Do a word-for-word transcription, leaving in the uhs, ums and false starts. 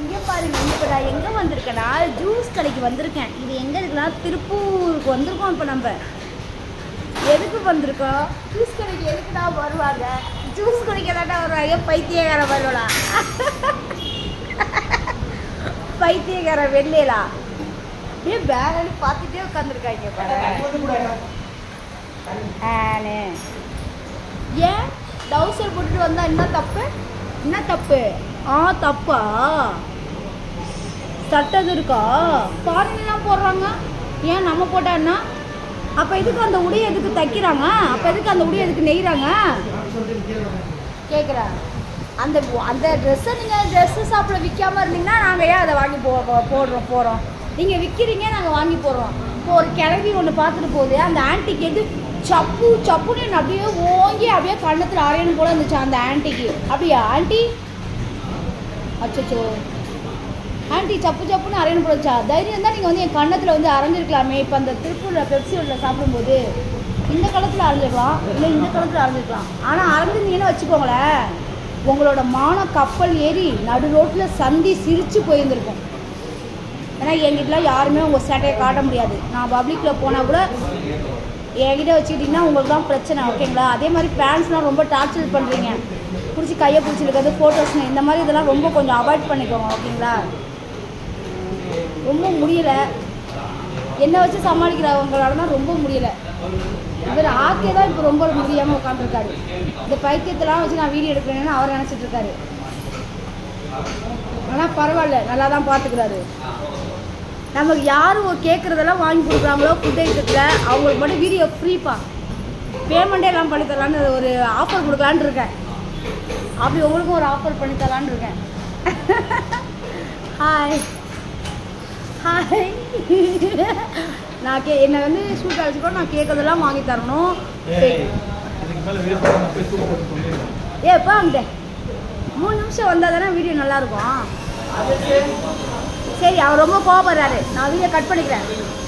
இங்கே பாருங்க, இப்போ நான் எங்கே வந்திருக்கேன்னா ஜூஸ் கடைக்கு வந்திருக்கேன். இது எங்கே இருக்குன்னா திருப்பூருக்கு வந்திருக்கோம். இப்போ நம்ம எதுக்கு வந்திருக்கோம்? ஜூஸ் கடைக்கு எதுக்குடா வருவாங்க? ஜூஸ் குடிக்க தாண்டா வருவாங்க. பைத்தியக்கார வருவலா, பைத்தியக்கார வெள்ளையலா அப்படியே பேரனு பார்த்துட்டே உட்காந்துருக்காங்க பாரு. ஏன் டவுசர் போட்டுட்டு வந்தா என்ன தப்பு? என்ன தப்பு? ஆ தப்பா? சட்டது இருக்கா? ஃபாரின்லாம் போடுறாங்க, ஏன் நம்ம போட்டான்னா? அப்போ எதுக்கு அந்த உடையை எதுக்கு தைக்கிறாங்க? அப்போ எதுக்கு அந்த உடையை எதுக்கு நெய்கிறாங்க கேட்குறேன். அந்த அந்த ட்ரெஸ்ஸை நீங்கள் ட்ரெஸ்ஸு ஷாப்பில் விற்காமல் இருந்தீங்கன்னா நாங்கள் ஏன் அதை வாங்கி போ போடுறோம் போகிறோம் நீங்கள் விற்கிறீங்க, நாங்கள் வாங்கி போடுறோம். இப்போ ஒரு கிளவி ஒன்று பார்த்துட்டு போகுது, அந்த ஆன்ட்டிக்கு எது சப்பு சப்புன்னு அப்படியே ஓங்கி அப்படியே கண்ணத்தில் அரையணும் போல இருந்துச்சு அந்த ஆன்ட்டிக்கு. அப்படியா ஆன்ட்டி? அச்சோ ஆன்ட்டி சப்பு சப்புன்னு அரையணும் போல இருந்துச்சா? தைரியம் தான் நீங்கள் வந்து என் கண்ணத்தில் வந்து அரைஞ்சிருக்கலாமே. இப்போ அந்த திருப்பூரில் பெப்சி ரோட்டில் சாப்பிடும்போது இந்த காலத்தில் அரைஞ்சிருக்கலாம், இல்லை இந்த காலத்தில் அரைஞ்சிருக்கலாம். ஆனால் அரைஞ்சிருந்தீங்கன்னு வச்சுக்கோங்களேன், உங்களோட மான கப்பல் ஏறி நடு ரோட்டில் சந்தி சிரித்து போயிருந்துருக்கும். ஏன்னா என்கிட்டலாம் யாருமே உங்கள் சேட்டையை காட்ட முடியாது. நான் பப்ளிக்கில் போனால் கூட என்கிட்ட வச்சுக்கிட்டிங்கன்னா உங்களுக்கு தான் பிரச்சனை, ஓகேங்களா? அதே மாதிரி ஃபேன்ஸ்லாம் ரொம்ப டார்ச்சர் பண்ணுறீங்க, பிடிச்சி கையை பிடிச்சிருக்கிறது, ஃபோட்டோஸ்னு இந்த மாதிரி இதெல்லாம் ரொம்ப கொஞ்சம் அவாய்ட் பண்ணிக்கோங்க, ஓகேங்களா? ரொம்ப முடியலை, என்னை வச்சு சமாளிக்கிறவங்களால தான் ரொம்ப முடியலை. இவர் ஆக்கே தான் இப்போ ரொம்ப முடியாமல் உட்காந்துருக்காரு. இந்த பைத்தியத்தெல்லாம் வச்சு நான் வீடியோ எடுக்கிறேன்னு அவர் நினச்சிட்டு இருக்காரு. ஆனால் பரவாயில்ல, நல்லா தான் பார்த்துக்கிறாரு. நமக்கு யாரும் கேட்குறதெல்லாம் வாங்கி கொடுக்குறாங்களோ ஃபுட் ஐட்டத்தில், அவங்களுக்கு மட்டும் வீடியோ ஃப்ரீப்பா, பேமெண்ட்டே எல்லாம் பண்ணி தரலான்னு ஒரு ஆஃபர் கொடுக்கலான்னு இருக்கேன். அப்படி உங்களுக்கும் ஒரு ஆஃபர் பண்ணி தரலான்னு இருக்கேன். ஹாய் ஹாய் நான் கே என்னை வந்து ஷூட் அடிச்சுக்கோ, நான் கேட்கறதெல்லாம் வாங்கி தரணும். ஏப்பா அங்கிட்ட மூணு நிமிஷம் வந்தால் தானே வீடியோ நல்லாயிருக்கும். சரி, அவர் ரொம்ப கோவப்படுறாரு, நான் வீடியோ கட் பண்ணிக்கிறேன்.